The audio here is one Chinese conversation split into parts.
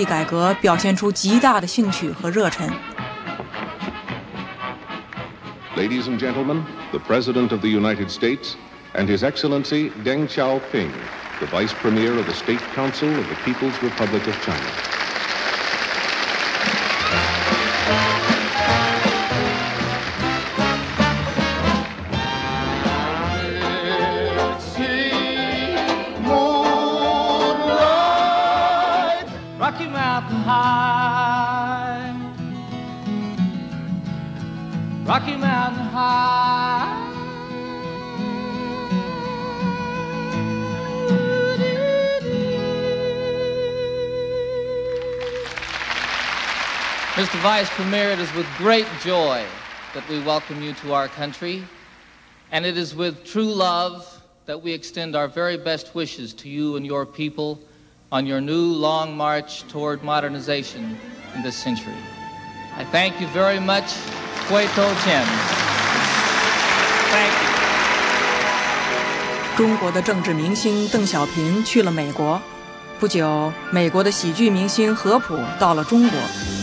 济改革表现出极大的兴趣和热忱。 Ladies and gentlemen, the President of the United States and His Excellency Deng Xiaoping, the Vice Premier of the State Council of the People's Republic of China. Rocky Mountain High, Rocky Mountain High. Mr. Vice Premier, it is with great joy that we welcome you to our country, and it is with true love that we extend our very best wishes to you and your people on your new long march toward modernization in this century. I thank you very much. Hui To Qian. Thank you. 中国的政治明星邓小平去了美国，不久，美国的喜剧明星何普到了中国。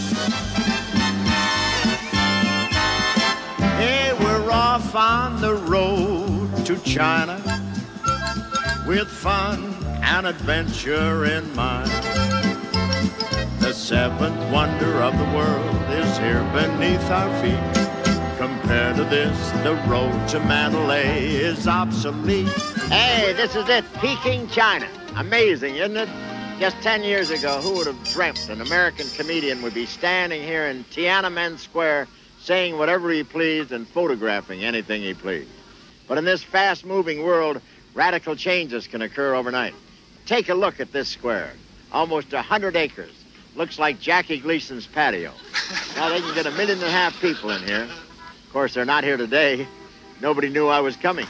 Hey, we're off on the road to China with fun and adventure in mind. The seventh wonder of the world is here beneath our feet. Compared to this, the road to Mandalay is obsolete. Hey, this is it, Peking, China. Amazing, isn't it? Just 10 years ago, who would have dreamt an American comedian would be standing here in Tiananmen Square saying whatever he pleased and photographing anything he pleased. But in this fast-moving world, radical changes can occur overnight. Take a look at this square. Almost 100 acres. Looks like Jackie Gleason's patio. Now they can get 1.5 million people in here. Of course, they're not here today. Nobody knew I was coming.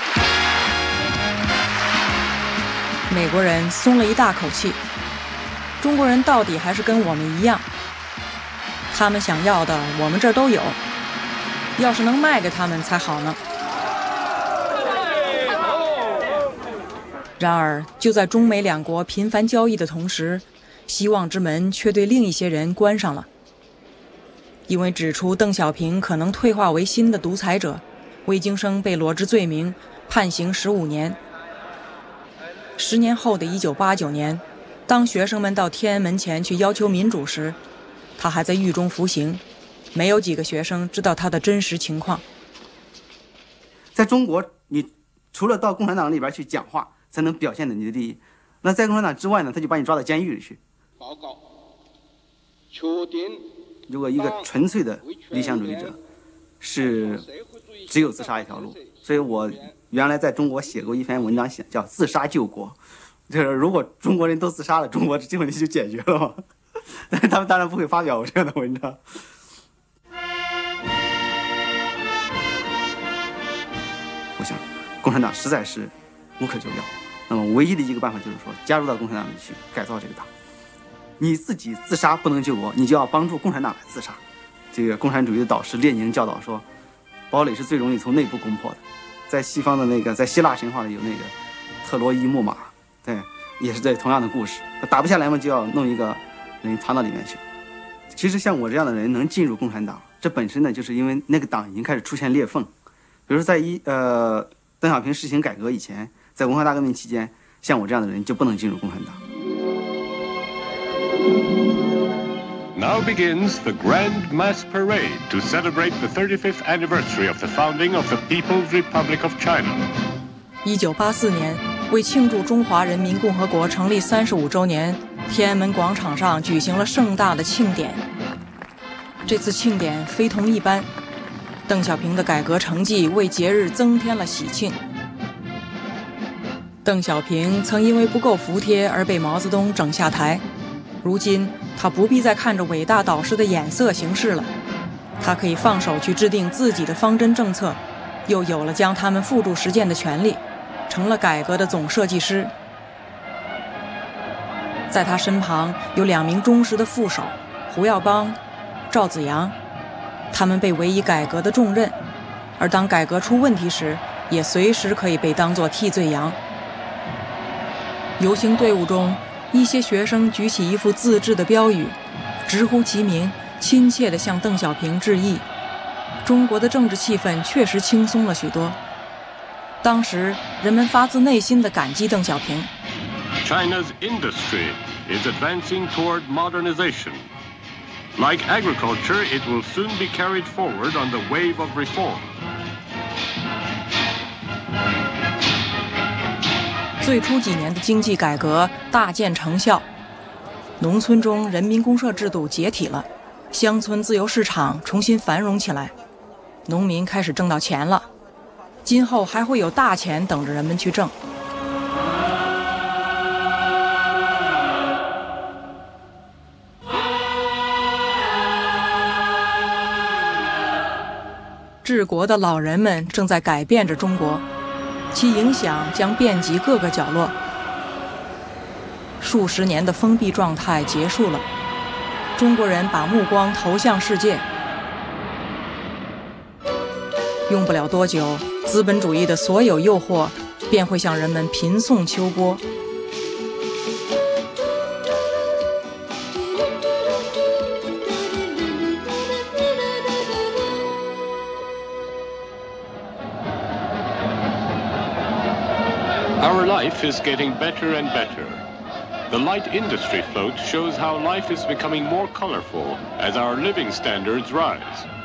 美国人松了一大口气，中国人到底还是跟我们一样，他们想要的我们这儿都有，要是能卖给他们才好呢。然而，就在中美两国频繁交易的同时，希望之门却对另一些人关上了。因为指出邓小平可能退化为新的独裁者，魏京生被罗织罪名，判刑15年。10年后的1989年，当学生们到天安门前去要求民主时，他还在狱中服刑，没有几个学生知道他的真实情况。 在中国，你除了到共产党里边去讲话，才能表现的你的利益。那在共产党之外呢，他就把你抓到监狱里去。 报告，确定。 如果一个纯粹的理想主义者，是只有自杀一条路。所以我原来在中国写过一篇文章，叫《自杀救国》，就是如果中国人都自杀了，中国这问题就解决了嘛。但是他们当然不会发表我这样的文章。我想，共产党实在是无可救药。那么唯一的一个办法就是说，加入到共产党里去改造这个党。你自己自杀不能救国，你就要帮助共产党来自杀。这个共产主义的导师列宁教导说，堡垒是最容易从内部攻破的。在西方的在希腊神话里有特洛伊木马，对，也是这同样的故事。打不下来嘛，就要弄一个人藏到里面去。其实像我这样的人能进入共产党，这本身呢，就是因为那个党已经开始出现裂缝。比如说在邓小平实行改革以前，在文化大革命期间，像我这样的人就不能进入共产党。 Now begins the grand mass parade to celebrate the 35th anniversary of the founding of the People's Republic of China. 1984年，为庆祝中华人民共和国成立35周年，天安门广场上举行了盛大的庆典。这次庆典非同一般，邓小平的改革成绩为节日增添了喜庆。邓小平曾因为不够服帖而被毛泽东整下台，如今他不必再看着伟大导师的眼色行事了，他可以放手去制定自己的方针政策，又有了将他们付诸实践的权利，成了改革的总设计师。在他身旁有2名忠实的副手，胡耀邦、赵紫阳，他们被委以改革的重任，而当改革出问题时，也随时可以被当作替罪羊。游行队伍中一些学生举起一副自制的标语，直呼其名，亲切地向邓小平致意。中国的政治气氛确实轻松了许多。当时人们发自内心地感激邓小平。 China's industry is advancing toward modernization. Like agriculture, it will soon be carried forward on the wave of reform. 最初几年的经济改革大见成效，农村中人民公社制度解体了，乡村自由市场重新繁荣起来，农民开始挣到钱了，今后还会有大钱等着人们去挣。治国的老人们正在改变着中国，其影响将遍及各个角落。数十年的封闭状态结束了，中国人把目光投向世界。用不了多久，资本主义的所有诱惑便会向人们频送秋波。 Our life is getting better and better. The light industry float shows how life is becoming more colorful as our living standards rise.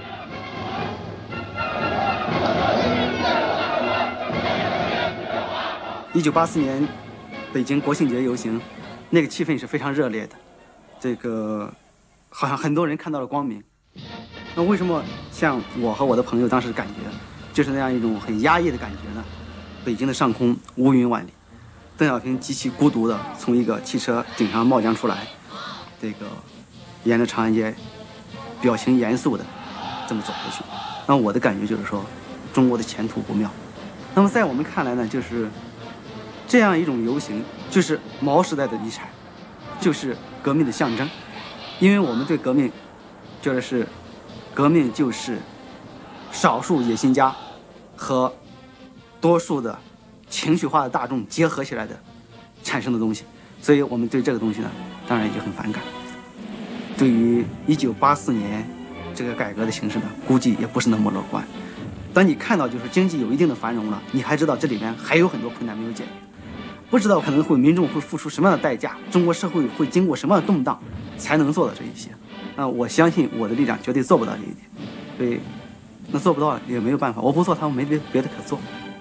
1984年北京国庆节游行，那个气氛是非常热烈的，这个好像很多人看到了光明。那为什么像我和我的朋友当时感觉就是那样一种很压抑的感觉呢？北京的上空乌云万里，邓小平极其孤独地从一个汽车顶上冒将出来，这个沿着长安街，表情严肃地这么走过去。那我的感觉就是说，中国的前途不妙。那么在我们看来呢，就是这样一种游行，就是毛时代的遗产，就是革命的象征。因为我们对革命觉得是，革命就是少数野心家和多数的情绪化的大众结合起来的产生的东西，所以我们对这个东西呢，当然也就很反感。对于1984年这个改革的形势呢，估计也不是那么乐观。当你看到就是经济有一定的繁荣了，你还知道这里面还有很多困难没有解决，不知道可能民众会付出什么样的代价，中国社会会经过什么样的动荡，才能做到这一些。我相信我的力量绝对做不到这一点，所以那做不到也没有办法，我不做他们没别的可做。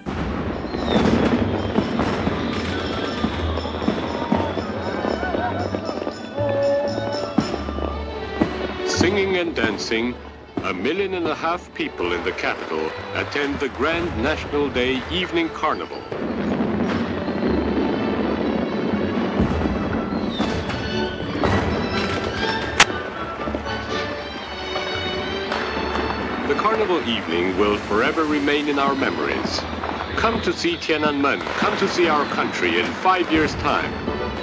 Singing and dancing, 1.5 million people in the capital attend the Grand National Day Evening Carnival. The carnival evening will forever remain in our memories. Come to see Tiananmen, come to see our country in 5 years' time.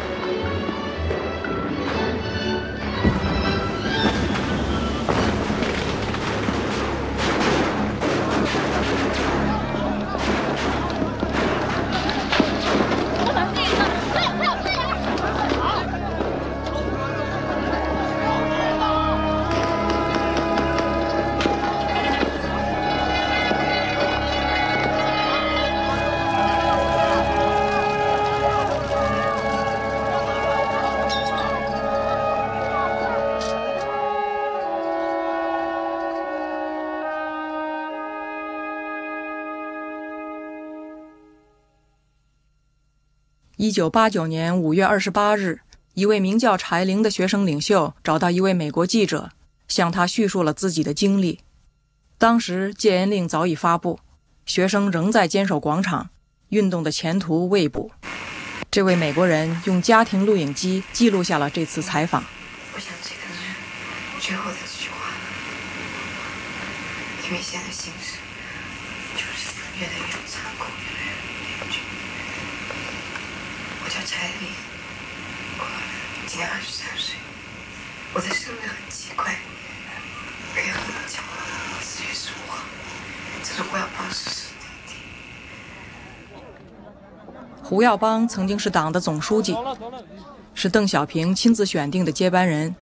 1989年5月28日，一位名叫柴玲的学生领袖找到一位美国记者，向他叙述了自己的经历。当时戒严令早已发布，学生仍在坚守广场，运动的前途未卜。这位美国人用家庭录影机记录下了这次采访。 我想这个是最后的这句话，因为现在形势就是越来越残酷，越来越严峻。我叫柴玲，我今年23岁，我的生日很奇怪，6月9号，4月15号，这是胡耀邦逝世的一天。 胡耀邦曾经是党的总书记， 是邓小平亲自选定的接班人。